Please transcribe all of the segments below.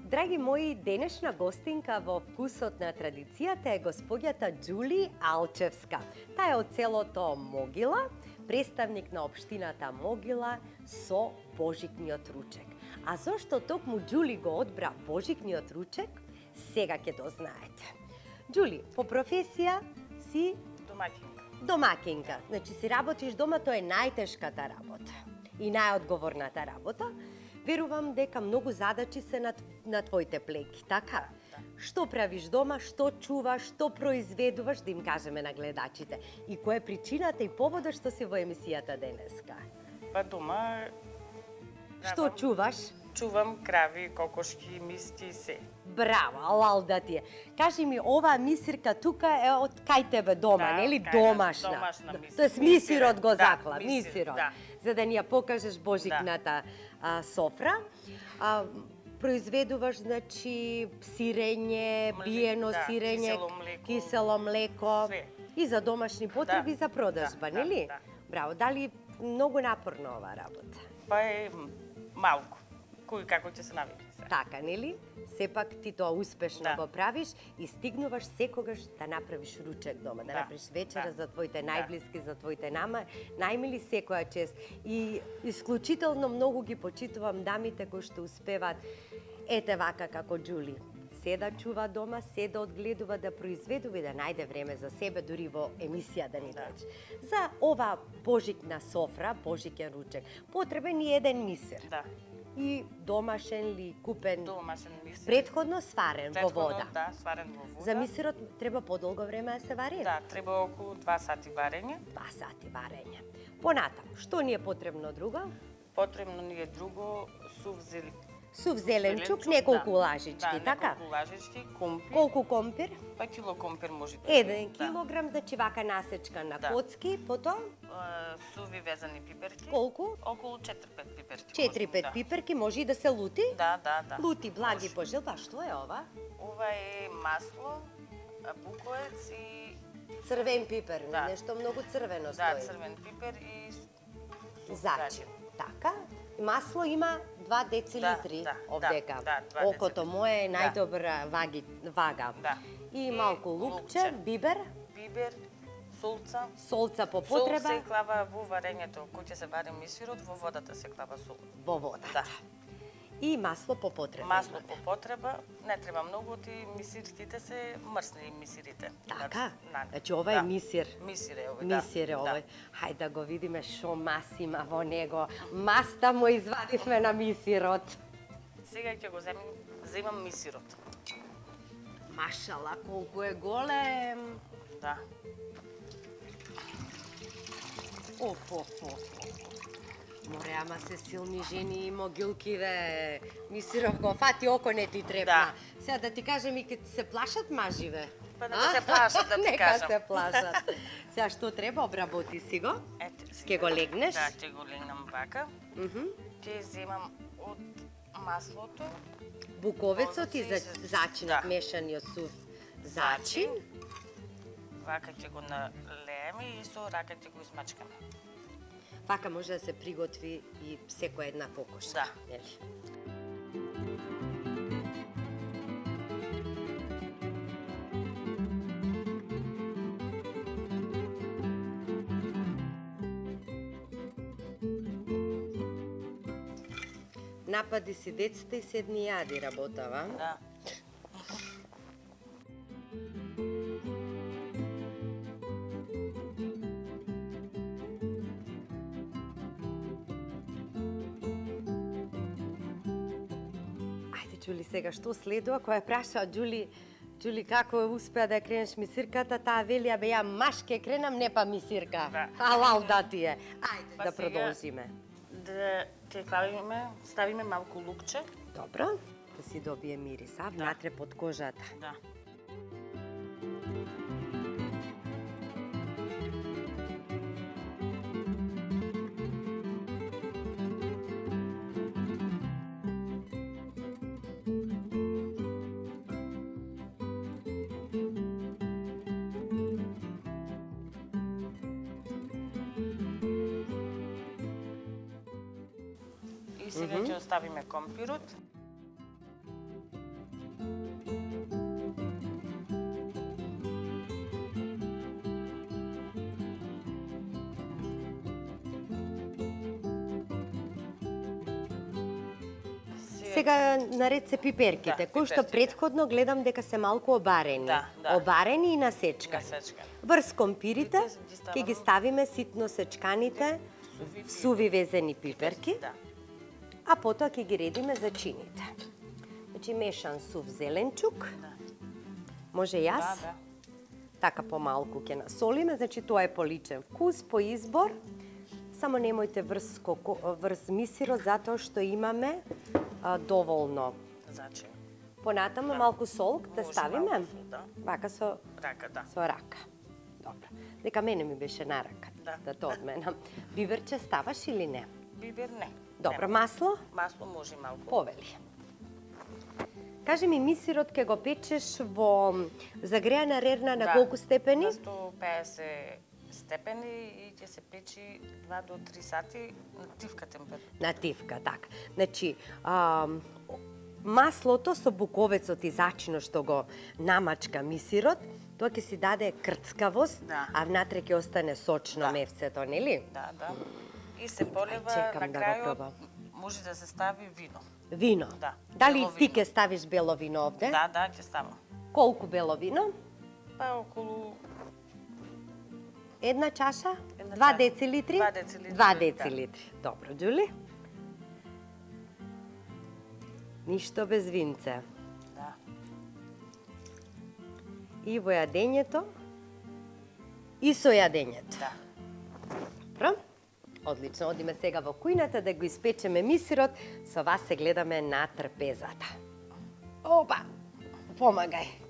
Драги мои, денешна гостинка во вкусот на традицијата е господјата Џули Алчевска. Таа е од селото Могила, представник на општината Могила со божикниот ручек. А зошто токму Џули го одбра божикниот ручек, сега ќе дознаете. Џули, по професија си домакинка. Значи си работиш дома, тоа е најтешката работа и најодговорната работа. Верувам дека многу задачи се на твоите плеки, така? Да. Што правиш дома, што чуваш, што произведуваш, да им кажеме на гледачите. И која е причината и поводот што си во емисијата денеска? Па дома... Што чуваш? Чувам крави, кокошки, мисти и се. Браво, алал да ти е. Кажи ми, оваа мисирка тука е од кај тебе дома, Да, нели? кај нас, Домашна. домашна мисир. Тоест мисирот го Да, закла, мисир, мисирот. да. За да ни ја покажеш божикната софра. Произведуваш, значи, сирење, биено да, сирење, кисело млеко. Све. И за домашни потреби, и за продажба, да, нели? да. Браво, дали многу напорно оваа работа? Па е малку. Кој како ќе се навиди се. Така, нели? Сепак ти тоа успешно Да. го правиш и стигнуваш секогаш да направиш ручек дома, да направиш вечера за твоите најблиски, за твоите најмили секоја чест. И исклучително многу ги почитувам дамите кои што успеваат ете вака како Џули. Се да чува дома, се да одгледува, да произведува и да најде време за себе, дури во емисија да ни дојде. За ова божикна софра, божикен ручек, потребен е еден мисир. Да. И домашен ли, купен? Домашен мисир. Предходно сварен во вода. Да, сварен во вода. За мисирот треба подолго време да се вари? Да, треба околу 2 сати варење. 2 сати варење. Понатаму, што ни е потребно друго? Потребно ни е друго Сув зеленчук, неколку лажички, да, така? неколку лажички, компир. Колку компир? Па кило компир може да. 1 килограм, значи вака насечка на коцки, потоа? Суви везани пиперки. Колку? Околу 4-5 пиперки. 4-5 пиперки, може и да се лути? Да. Лути, благи пожелба. Што е ова? Ова е масло, буковец и... Црвен пипер, Да. нешто многу црвено Да, стои. црвен пипер и... Зачин. Така. Масло има 2 децилитри Да, овдека. да, 2 Окото мое е најдобра вага. Да. И малку лукче, лукче. бибер, Бибер, солца. солца по Сол потреба се клава во варењето, кој ќе се вари мисирот, во водата се клава сол. во водата. Да. И масло по потреба. Масло имаме. по потреба, не треба многу, ти мисирите се мрсни мисирите. Така? Значи, Значи ова е мисир. Мисир е овој, да. Мисир е Да. овој. Хајде да го видиме шо мас има во него. Маста му извадивме на мисирот. Сега ќе го земам мисирот. Машала, колку е голем. Да. Оф. Море, ама се силни жени и могилкиве. Мисиров го фати, око не ти трепна. Да. Сега да ти кажем и ке се плашат маживе. Па да се плашат, да ти Нека кажам. се плашат. Сега што треба, обработи си го. Ете, Ке го легнеш? Да, ќе го легнам вака. Ќе земам од маслото. Буковецот и Буковецот и зачинот, да. мешаниот сув зачин. Вака ќе го налееме и со рака ќе го измачкаме. Вака може да се приготви и секоја една кокошка. Да. Нели? Напади си децата и седни јади работава. Да. Ајде, Џули, сега што следува? Која праша Џули, како успеа да ја кренеш мисирката, таа вели, абе ја маш ке кренам, не па мисирка. Да. Алал да ти е. Ајде Па да сега- продолжиме. Да ќе ставиме малку лукче. Добро, да си добие мирис, а внатре под кожата. Да. И сега ќе оставиме компирот. Сега наред се пиперките, кои што предходно гледам дека се малку обарени. Обарени и насечкани. Врз компирите ќе ги ставиме ситно сечканите суви везени пиперки, а потоа ќе ги редиме за чините. Значи мешан сув зеленчук. Може јас? Така помалку ќе насолиме, значи тоа е по личен вкус, по избор. Само немојте врз мисирот, затоа што имаме доволно зачин. Понатаму малку сол да ставиме? Вака со рака. Добро. Дека мене ми беше на рака, да то од мене. Биверче ставаш или не? Бибер не. Добро, масло? Масло може малку. Повели. Кажи ми, мисирот ке го печеш во загреана рерна на колку степени? На 150 степени и ќе се печи 2 до 3 сати на тивка температура. На тивка, така. Значи, маслото со буковецот и зачинот што го намачка мисирот, тоа ќе си даде крцкавост, а внатре ќе остане сочно мевцето, нели? Да. И се полева на крајот, може да се стави вино. Вино? Да. Дали ти ќе ставиш бело вино овде? Да, ќе ставам. Колку бело вино? Па околу... Една чаша? 2 децилитри? 2 децилитри. 2 децилитри. Добро, Ѓули? Ништо без винце. Да. И во јадењето, и со јадењето. Да. Добро? Одлично, одиме сега во кујната да го испечеме мисирот. Со вас се гледаме на трпезата. Опа! Помагај!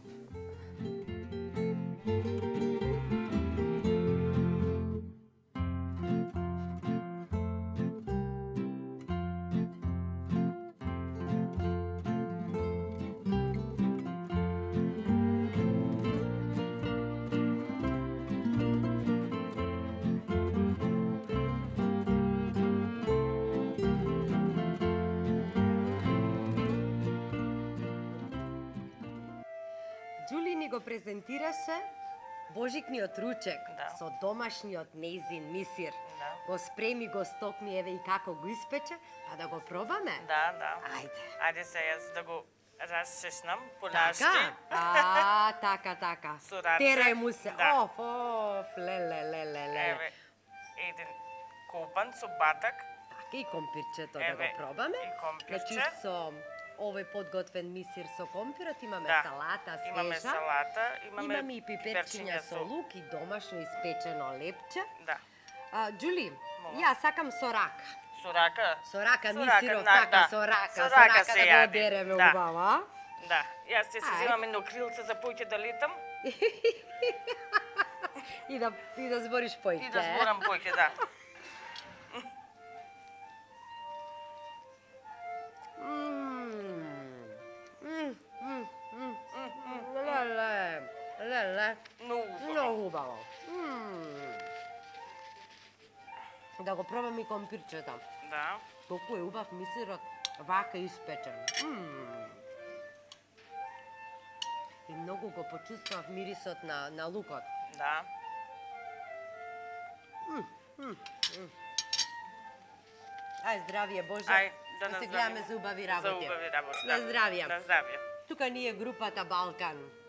Ѓули ни го презентираше божикниот ручек со домашниот нејзин мисир. Го спреми, го стокми, еве и како го испече, па да го пробаме? Да. Ајде. Ајде се јас да го расчешнам полашки. Така. Со раце. Терај му се. Леле. Еве, еден копан со батак. Така и компирчето да го пробаме. И компирче. Значи со овој подготвен мисир со компирот, имаме салата свежа. Имаме салата, имаме и пиперчиња со лук и домашно испечено лепче. Да. Ѓули, јас сакам со рака. Со рака? Со рака мисиров, така, со рака да го дереме убаво. Да, јас ќе си земам едно крилце за поќе да летам. И да збориш поќе. И да зборам поќе, да. Леле. Многу убаво. Да го пробам и компирчето. Да. Колку е убав мисирот, вака испечен. И многу го почувствував мирисот на лукот. Да. Ај, здравје Боже. Ај, да се гледаме за убави работи. За убави работи. На здравје. На здравје. Тука ни е групата Балкан.